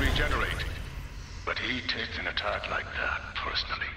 regenerate. But he takes an attack like that personally.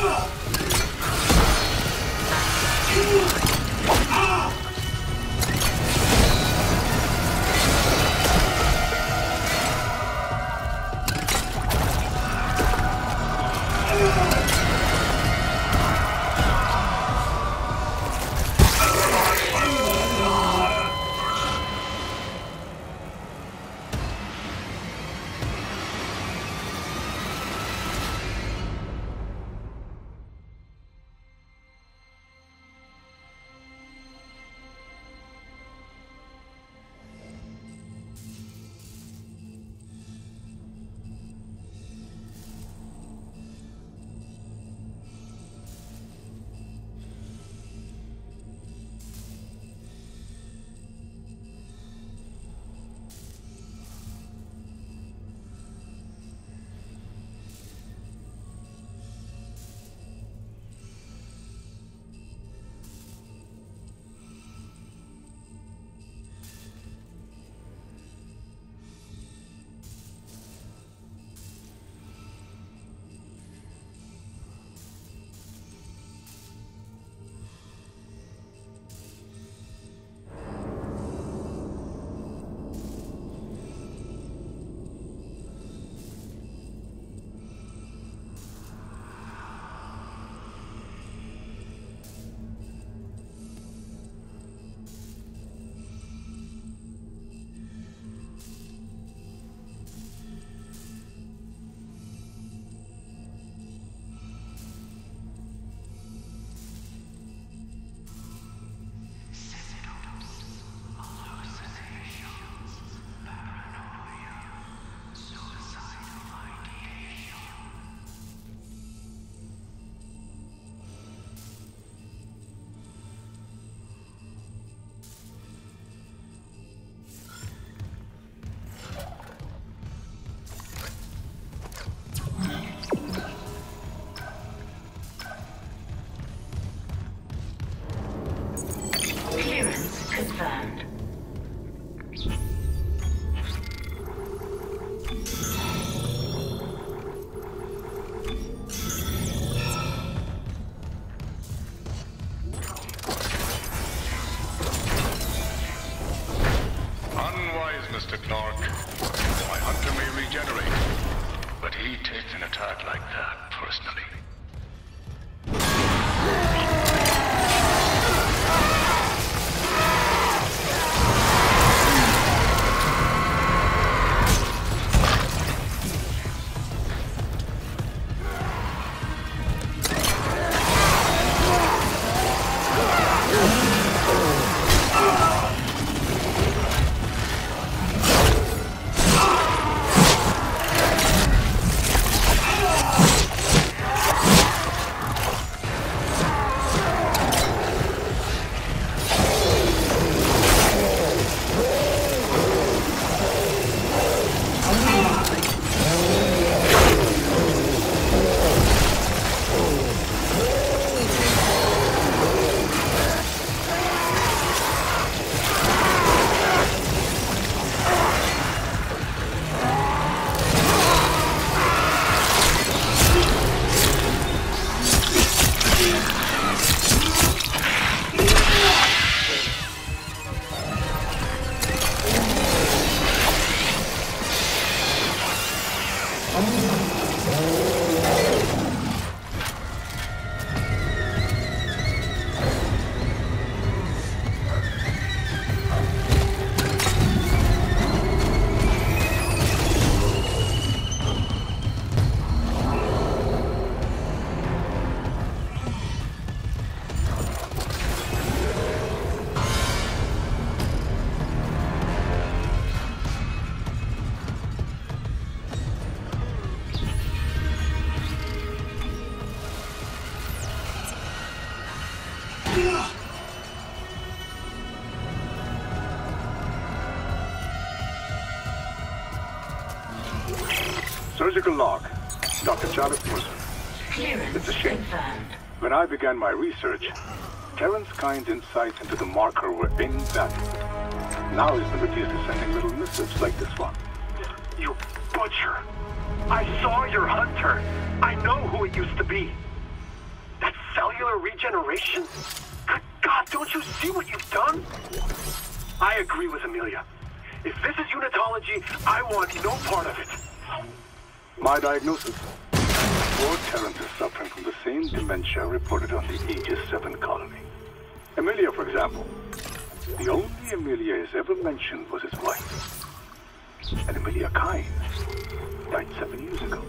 Confirmed. Unwise, Mr. Clark. My hunter may regenerate, but he takes an attack like that personally. Surgical log. Dr. Charles Wilson. Clearance It's a shame. confirmed. When I began my research, Terran's kind insights into the marker were invaluable. Now he's been reduced to sending little missives like this one. You butcher! I saw your hunter! I know who it used to be! cellular regeneration? Good God, don't you see what you've done? I agree with Amelia. If this is unitology, I want no part of it. My diagnosis. Poor Terrence is suffering from the same dementia reported on the Aegis 7 colony. Amelia, for example. The only Amelia has ever mentioned was his wife. And Amelia Kynes died 7 years ago.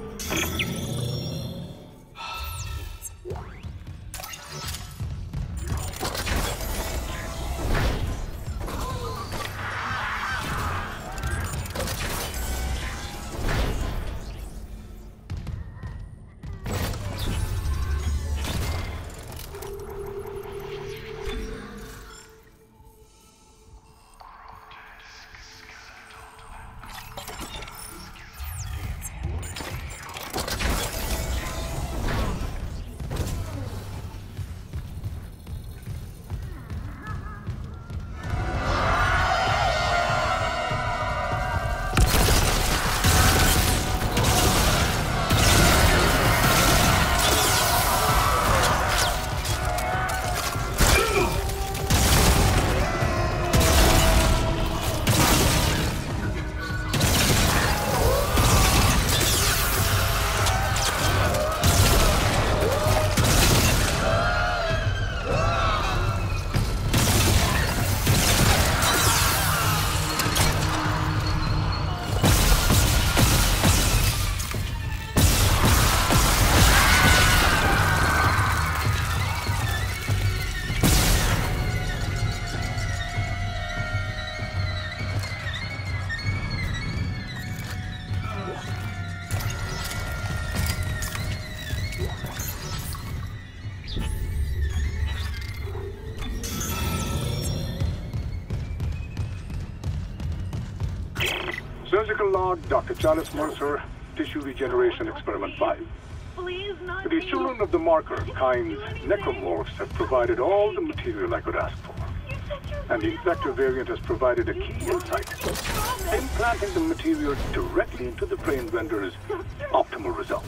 Surgical log, Dr. Charles Mercer, Tissue Regeneration Experiment 5. Please, not The me. children of the marker, Kynes necromorphs, have provided all the material I could ask for. You said you're And the infector variant has provided a key insight. Implanting the material directly into the brain renders optimal results.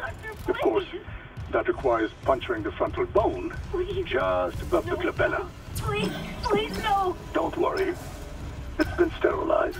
Of course, that requires puncturing the frontal bone just above the glabella. Please, please, no. Don't worry. It's been sterilized.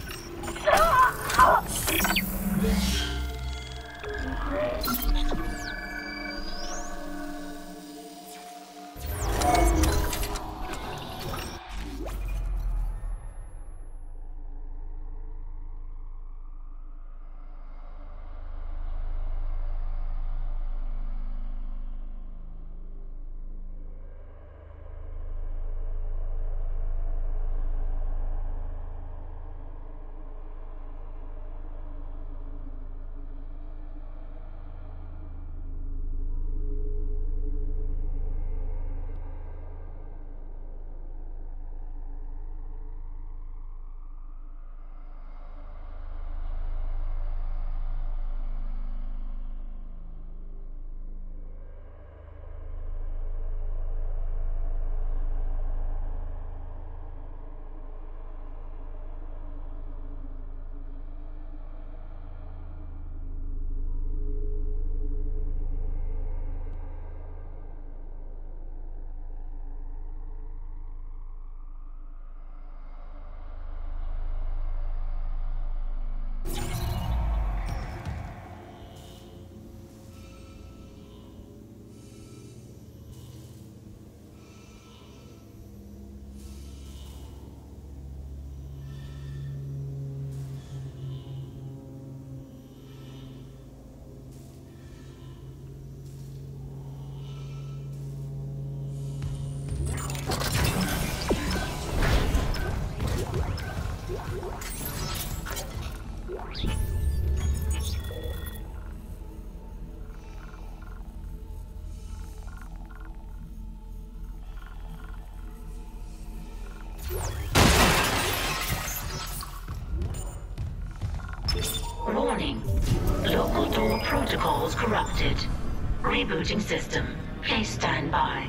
Warning. Local door protocols corrupted. Rebooting system. Please stand by.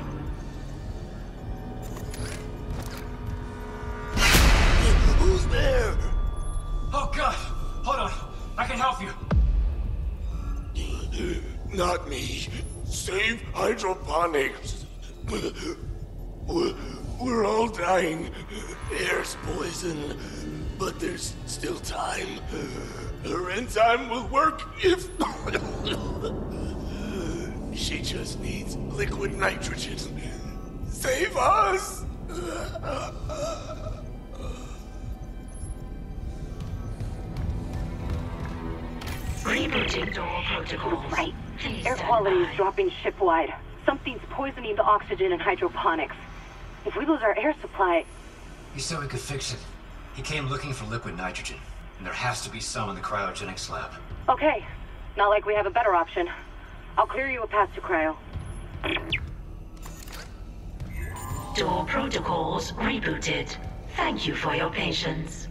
Who's there? Oh, God! Hold on. I can help you. Not me. Save hydroponics. We're all dying. Air's poison. But there's still time. Her enzyme will work if... She just needs liquid nitrogen. Save us! Rebooting door protocols. Right. Please Air stand quality by. is dropping shipwide. Something's poisoning the oxygen in hydroponics. If we lose our air supply... He said we could fix it. He came looking for liquid nitrogen, and there has to be some in the cryogenics lab. Okay. Not like we have a better option. I'll clear you a path to cryo. Door protocols rebooted. Thank you for your patience.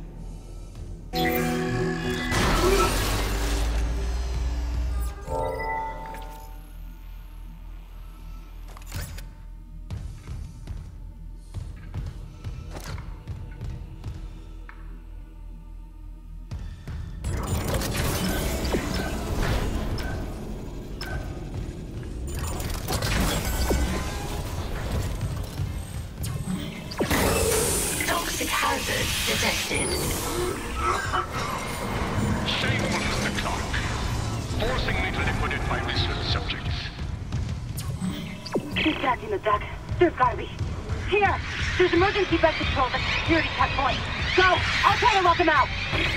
Toxic hazard detected. Shameful, Mr. Clark. Forcing me to liquidate my research subjects. He's back in the deck. There's gotta be. Here! There's emergency vent control at the security checkpoint. Go! I'll try to lock him out!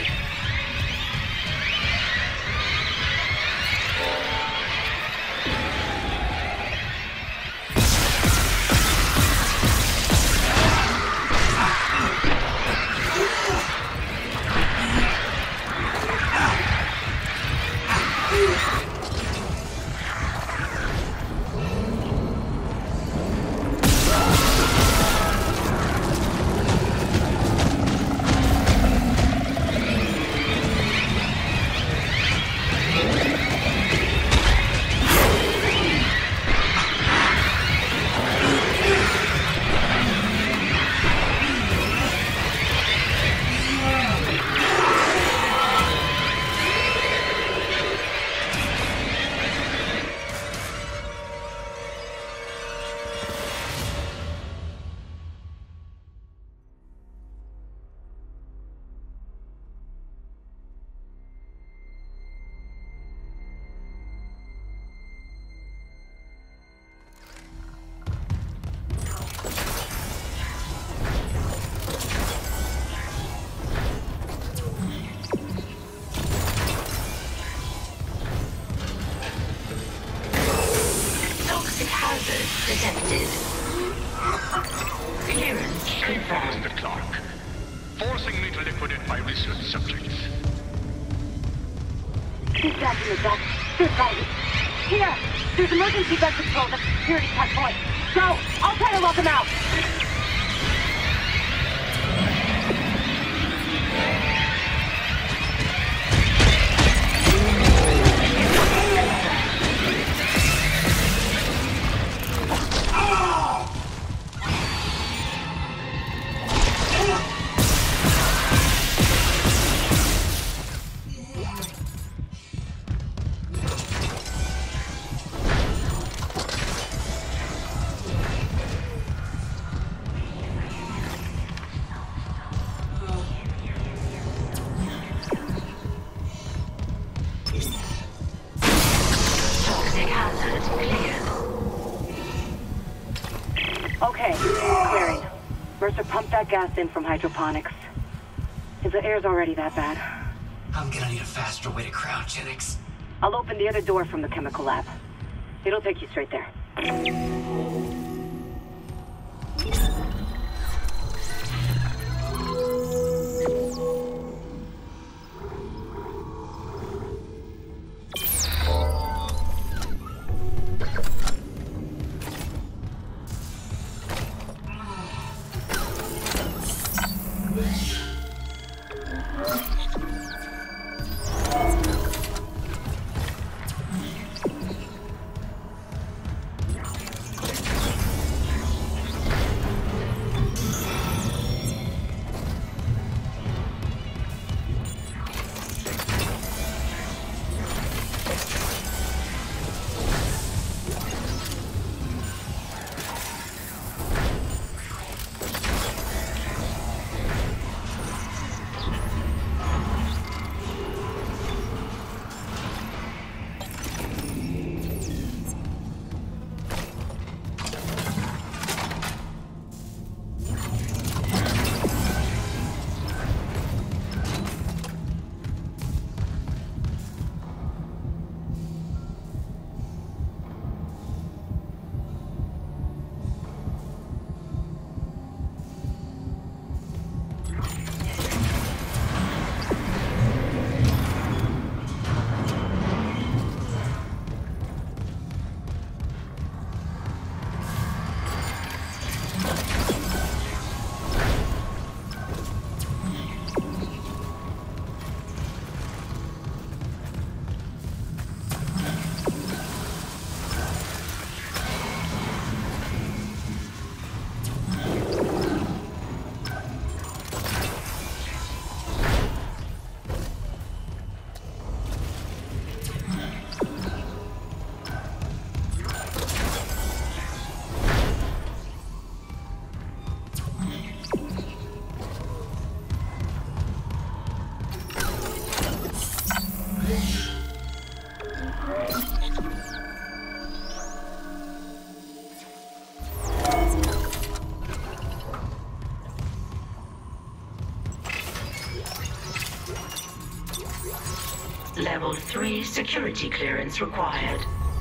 Toxic hazard detected. Clearance Shameful, confirmed. Mr. Clark. Forcing me to liquidate my research subjects. He's back in the deck. There's gotta be. Here! There's emergency vent control at the security checkpoint. Go! I'll try to lock him out! Toxic hazard cleared. Okay, clearing. Mercer pumped that gas in from hydroponics. If the air's already that bad, I'm gonna need a faster way to cryogenics. I'll open the other door from the chemical lab. It'll take you straight there. security clearance required.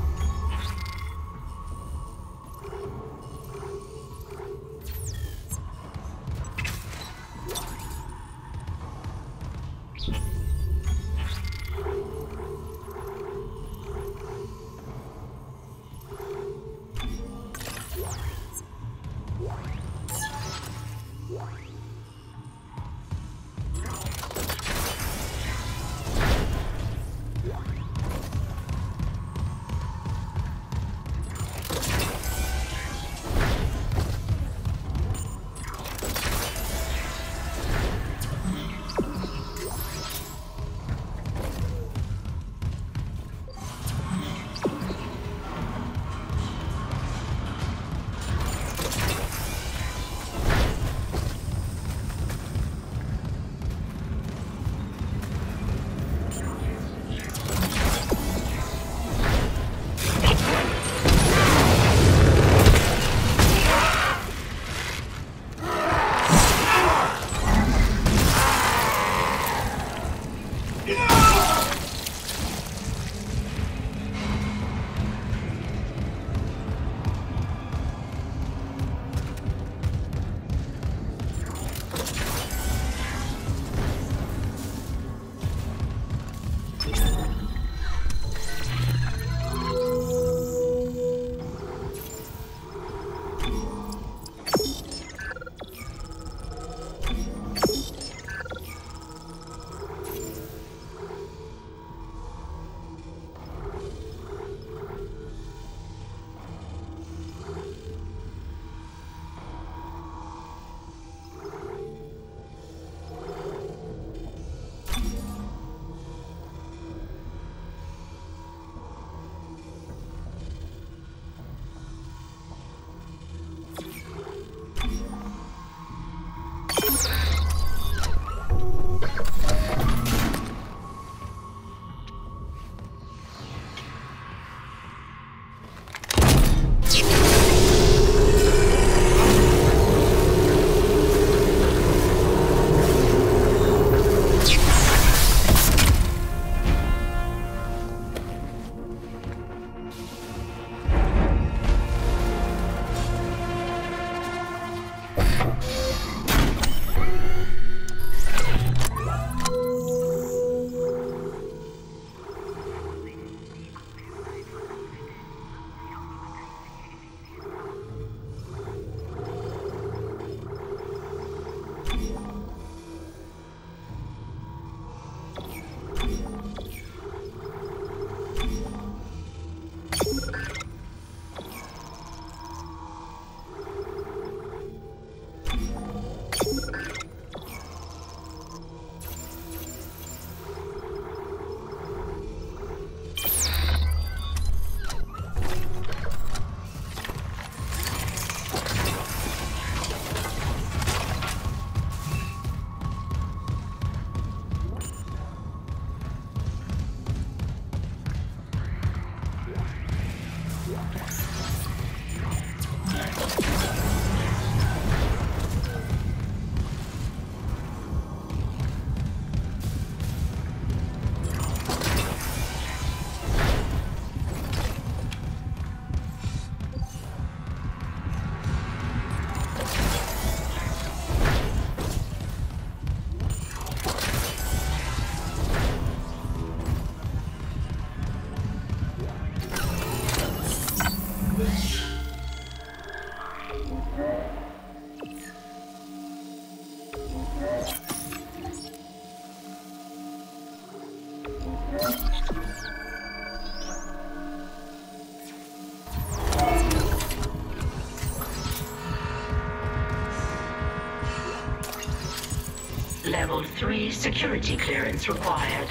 Level 3 security clearance required.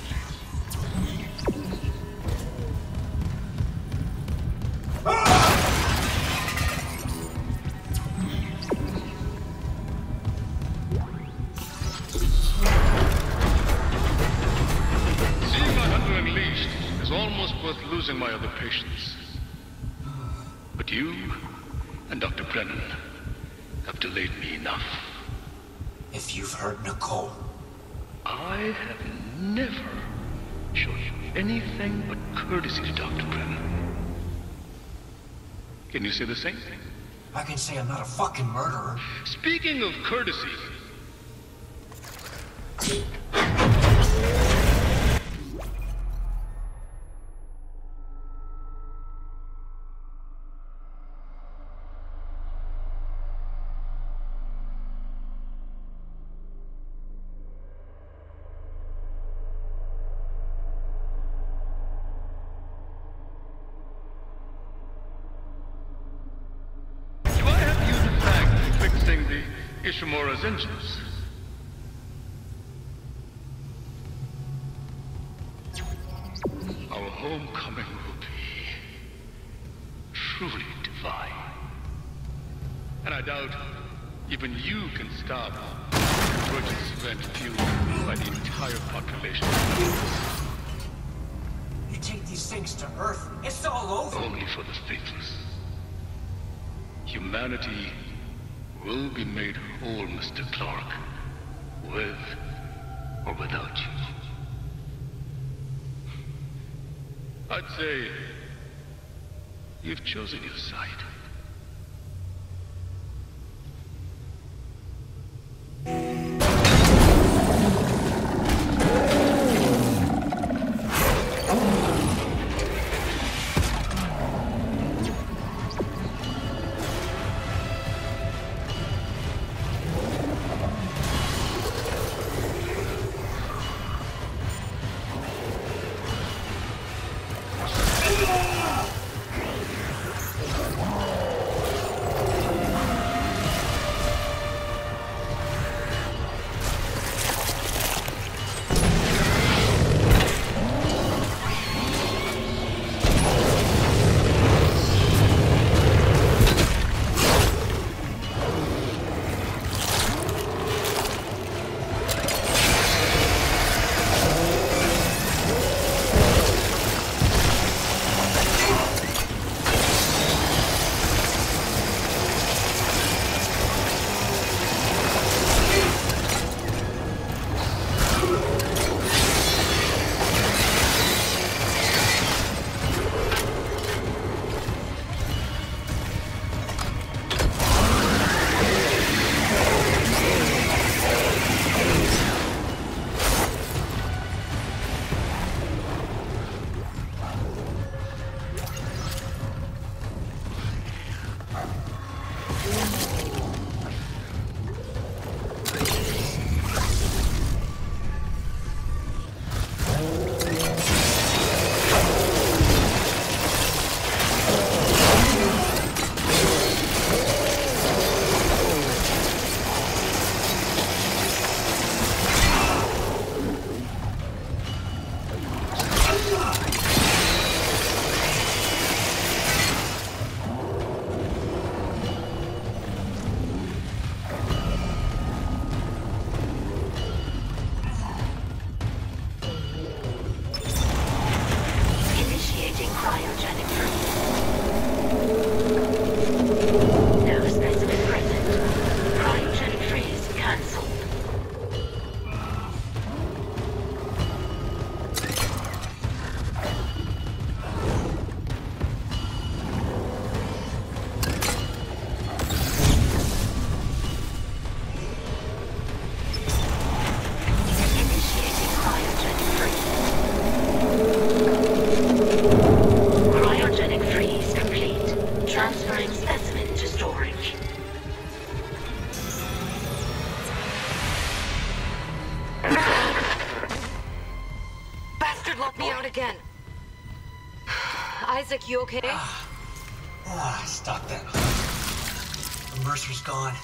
Seeing my hunter unleashed is almost worth losing my other patients. But you and Dr. Brennan have delayed me enough. If you've heard Nicole, I have never show you anything but courtesy to Dr. Brennan. Can you say the same? I can say I'm not a fucking murderer. Speaking of courtesy... Ishimura's engines. Our homecoming will be truly divine. And I doubt even you can stop the emergency event fueled by the entire population. You take these things to Earth, it's all over. Only for the faithless. Humanity will be made whole, Mr. Clark, with or without you. I'd say you've chosen your side. Again. Isaac, you okay? Stop that. The Mercer's gone.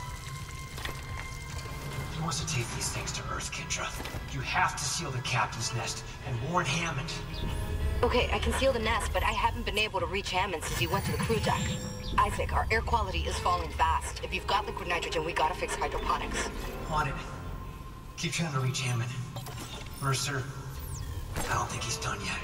He wants to take these things to Earth, Kendra. You have to seal the captain's nest and warn Hammond. Okay, I can seal the nest, but I haven't been able to reach Hammond since he went to the crew deck. Isaac, our air quality is falling fast. If you've got liquid nitrogen, we gotta fix hydroponics. On it. Keep trying to reach Hammond. Mercer, I don't think he's done yet.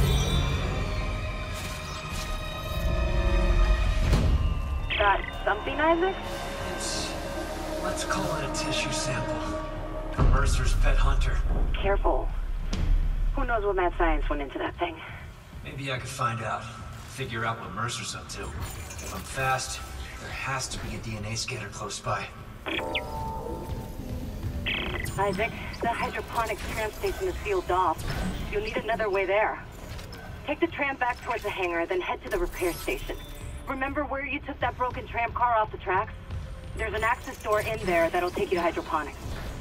Got something Isaac? Let's call it a tissue sample. From Mercer's pet hunter. Careful. Who knows what mad science went into that thing? Maybe I could find out. Figure out what Mercer's up to. If I'm fast, there has to be a DNA scanner close by. Isaac, the hydroponics tram station is sealed off. You'll need another way there. Take the tram back towards the hangar, then head to the repair station. Remember where you took that broken tram car off the tracks? There's an access door in there that'll take you to hydroponics.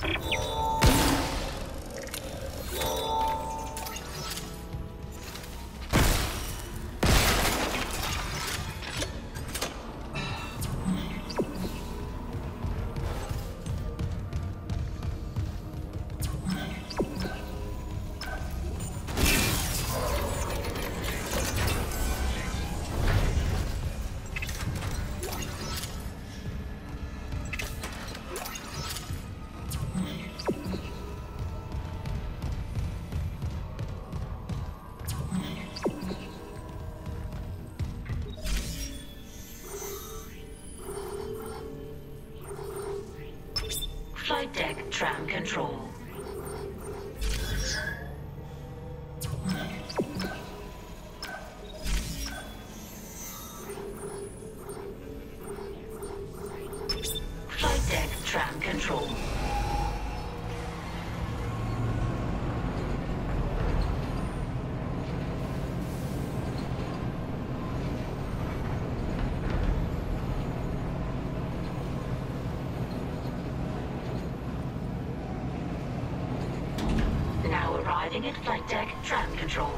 Flight deck tram control. Flight deck tram control. Now arriving at flight deck tram control.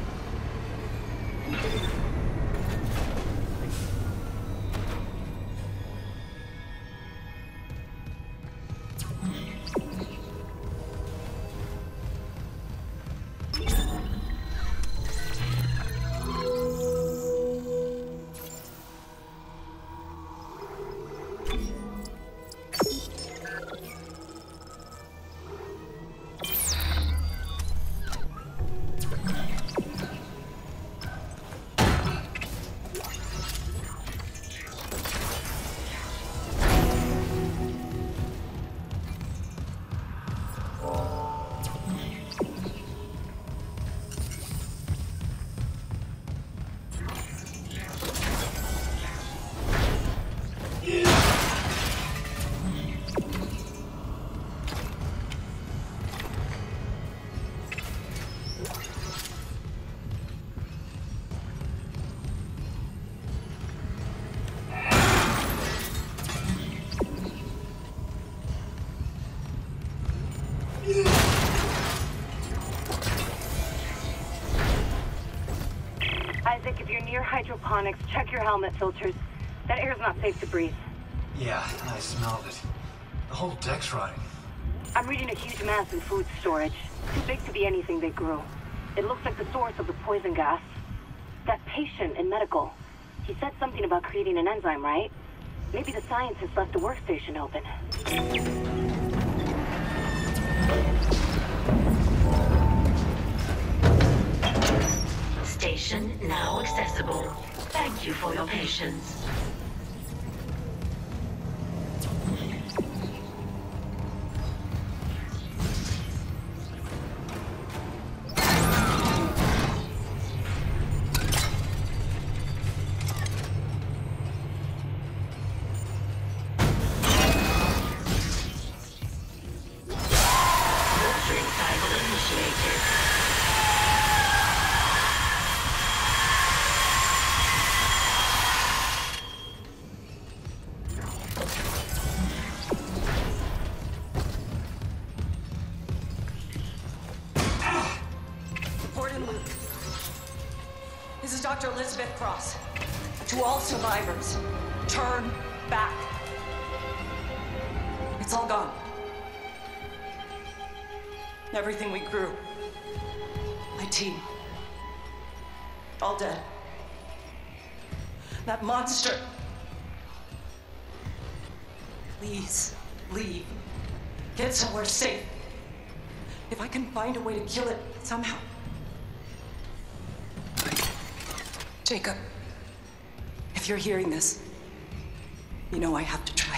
Isaac, if you're near hydroponics, check your helmet filters. That air's not safe to breathe. Yeah, I smelled it. The whole deck's rotting. I'm reading a huge mass in food storage. Too big to be anything they grew. It looks like the source of the poison gas. That patient in medical, he said something about creating an enzyme, right? Maybe the scientist left the workstation open. Station now accessible. Thank you for your patience. Filtering cycle initiated. Gordon Luke. This is Dr. Elizabeth Cross. To all survivors, turn back. It's all gone. Everything we grew. My team. All dead. That monster. Please, leave. Get somewhere safe. If I can find a way to kill it somehow. Jacob, if you're hearing this, You know I have to try.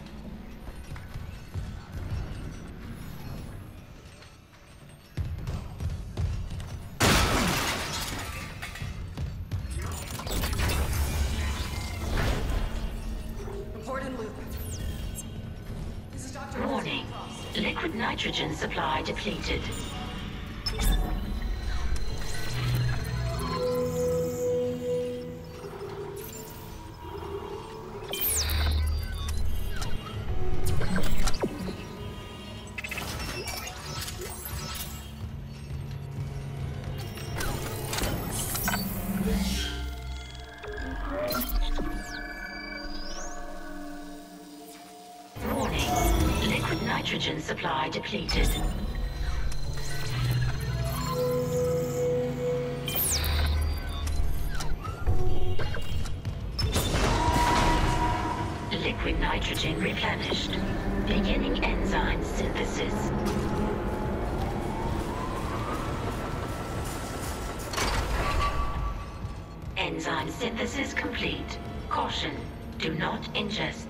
Report in loop. This is Dr. Warning. Liquid nitrogen supply depleted. Nitrogen supply depleted. Liquid nitrogen replenished. Beginning enzyme synthesis. Enzyme synthesis complete. Caution, do not ingest.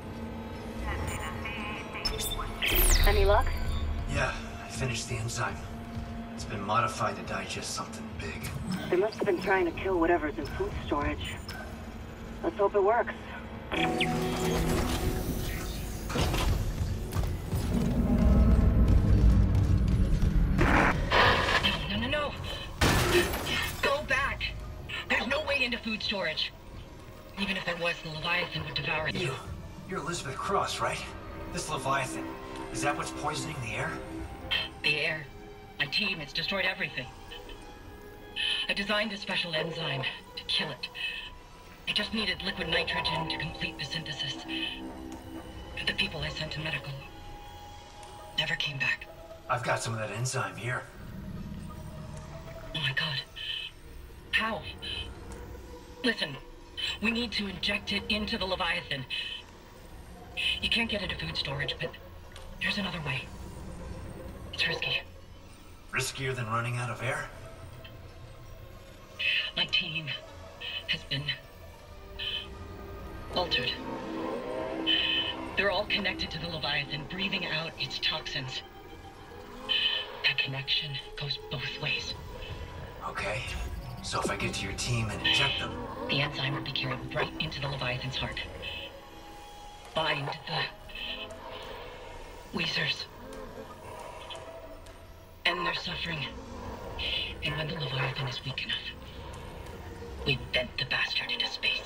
Any luck? Yeah, I finished the enzyme. It's been modified to digest something big. They must have been trying to kill whatever's in food storage. Let's hope it works. No. Go back. There's no way into food storage. Even if there was, the Leviathan would devour it. You're Elizabeth Cross, right? This Leviathan. Is that what's poisoning the air? The air. My team has destroyed everything. I designed a special enzyme to kill it. I just needed liquid nitrogen to complete the synthesis. The people I sent to medical never came back. I've got some of that enzyme here. Oh my god. How? Listen, we need to inject it into the Leviathan. You can't get into food storage, but there's another way. It's risky. Riskier than running out of air? My team has been altered. They're all connected to the Leviathan, breathing out its toxins. That connection goes both ways. Okay. So if I get to your team and inject them... The enzyme will be carried right into the Leviathan's heart. Bind the Weezers. End their suffering. And when the Leviathan is weak enough, we vent the bastard into space.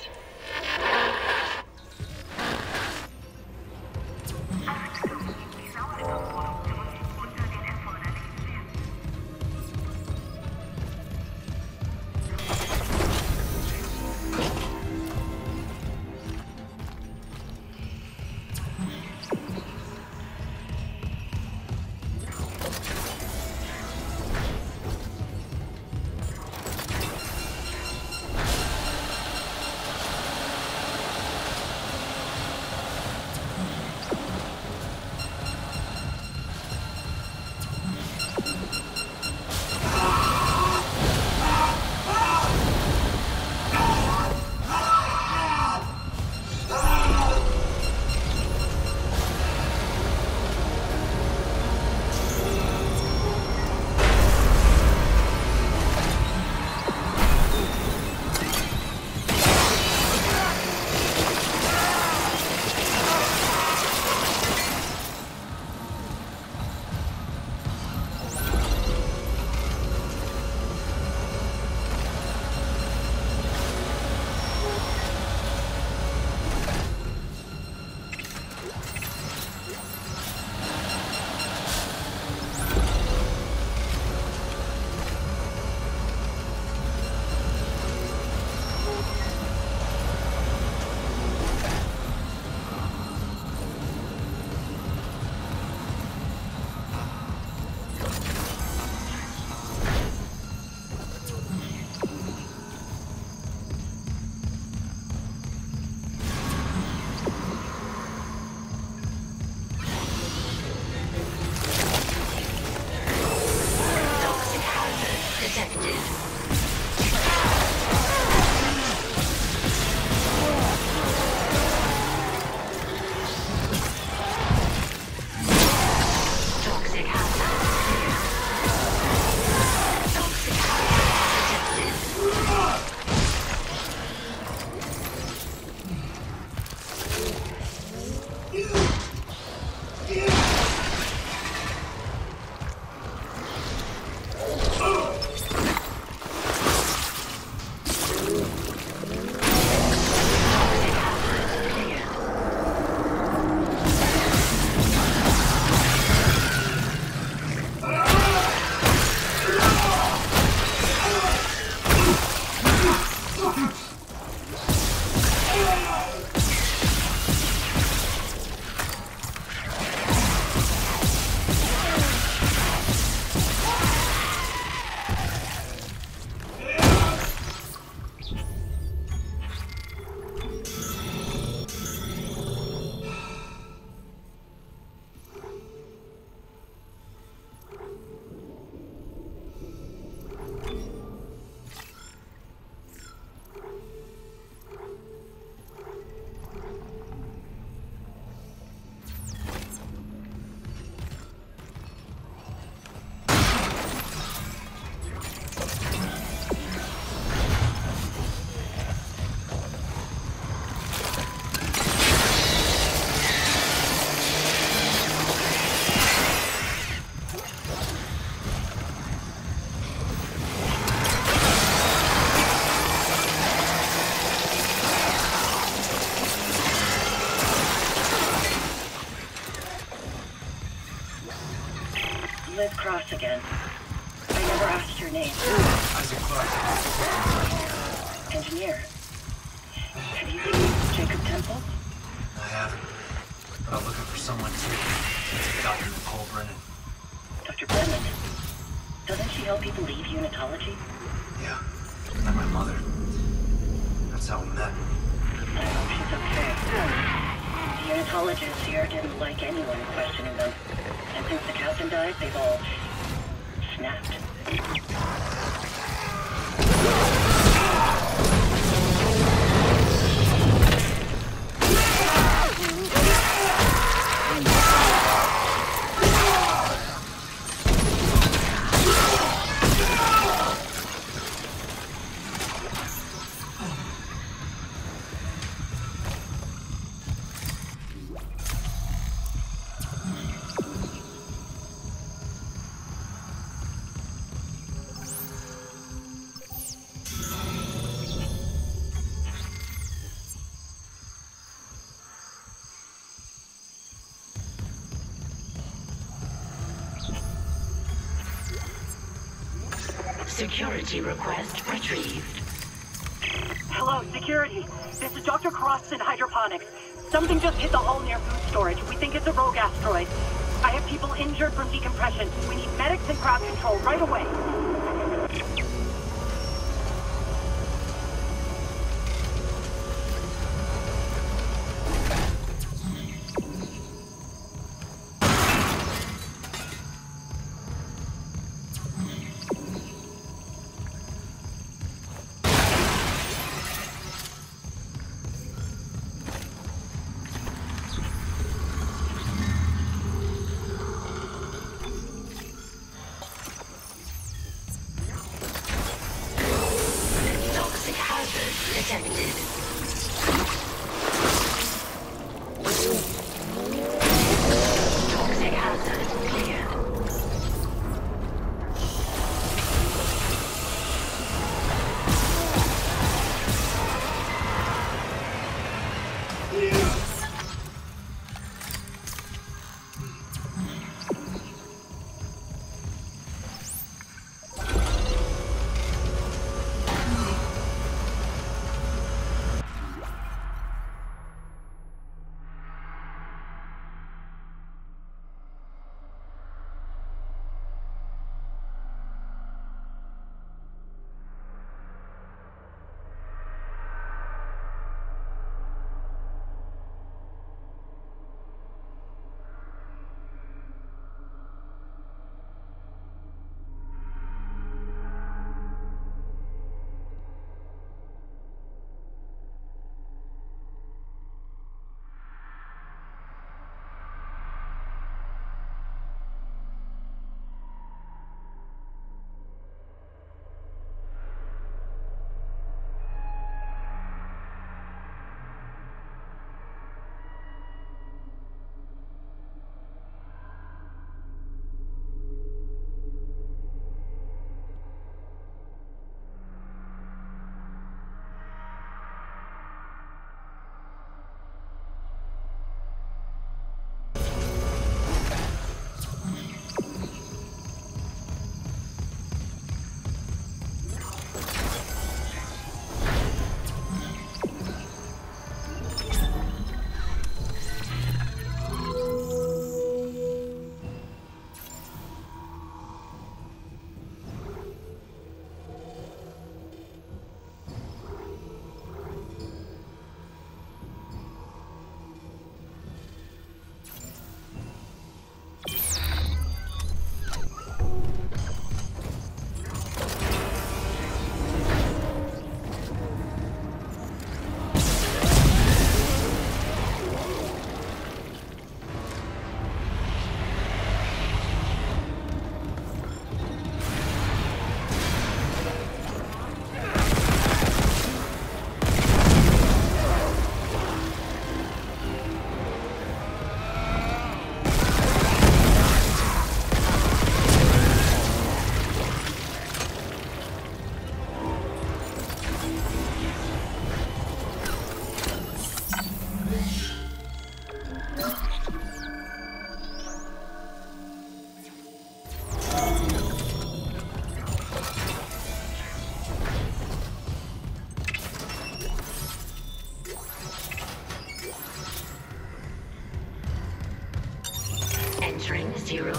Liz Cross again. I never asked your name. Isaac Clarke. Engineer. Have you seen Jacob Temple? I haven't. But I'm looking for someone too. Dr. Nicole Brennan. Dr. Brennan? Doesn't she help people leave unitology? Yeah. And my mother. That's how we met. I hope she's okay. The unitologists here didn't like anyone questioning them. And since the captain died, they've all snapped. Security request retrieved. Hello, security. This is Dr. Cross in hydroponics. Something just hit the hull near food storage. We think it's a rogue asteroid. I have people injured from decompression. We need medics and crowd control right away.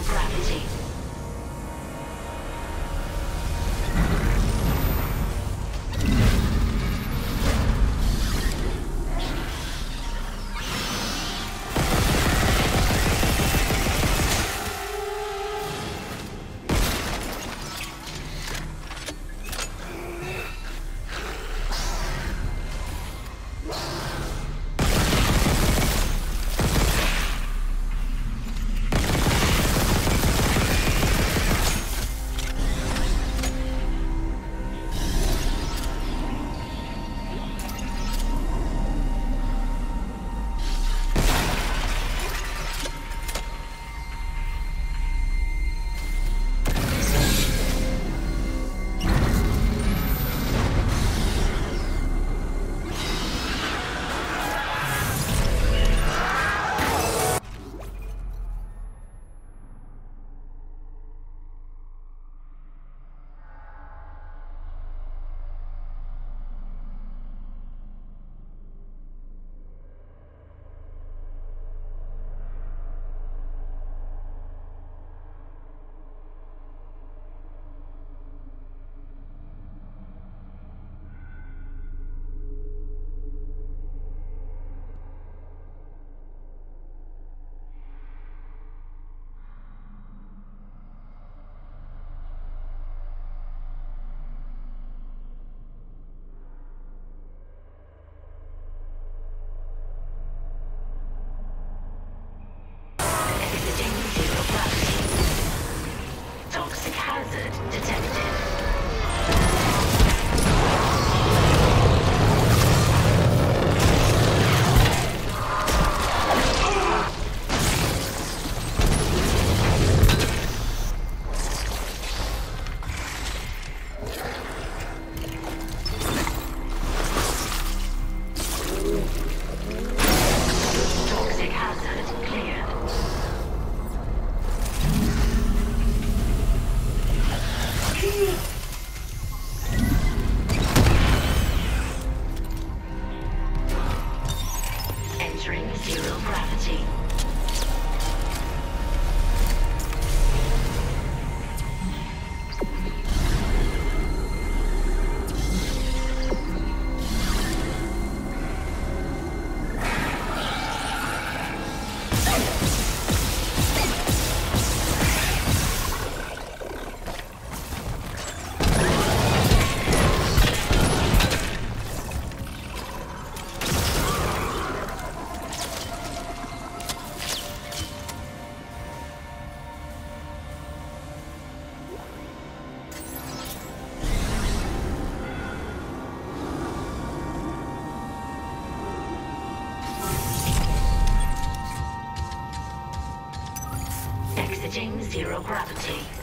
gravity. Toxic hazard detected. Toxic hazard cleared. Entering zero gravity. Exiting zero gravity.